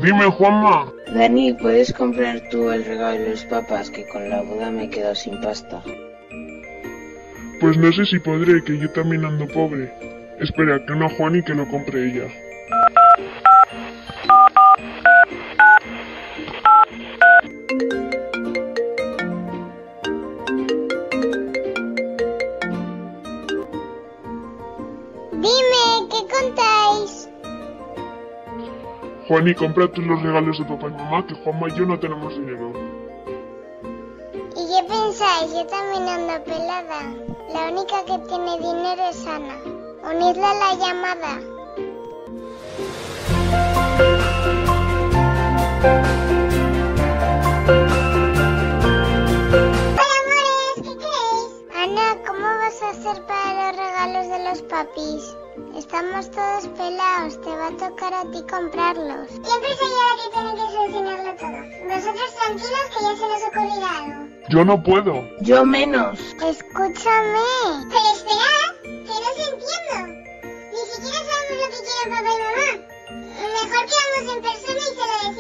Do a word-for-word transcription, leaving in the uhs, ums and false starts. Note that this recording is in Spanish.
Dime, Juanma. Dani, ¿puedes comprar tú el regalo de los papás? Que con la boda me he quedado sin pasta. Pues no sé si podré, que yo también ando pobre. Espera, que no a Juan y que lo compre ella. Dime, ¿qué contáis? Juan, y compra tú los regalos de papá y mamá, que Juanma y yo no tenemos dinero. ¿Y qué pensáis? Yo también ando pelada. La única que tiene dinero es Ana. Unidla a la llamada. Hola, amores, ¿qué queréis? Ana, ¿cómo vas a hacer para los regalos de los papis? Estamos todos pelados, te va a tocar a ti comprarlos. Siempre soy yo la que tiene que solucionarlo todo. Vosotros tranquilos que ya se nos ocurrirá algo. Yo no puedo. Yo menos. Escúchame. Pero esperad, que no os entiendo. Ni siquiera sabemos lo que quieren papá y mamá. Mejor quedamos en persona y se lo decimos.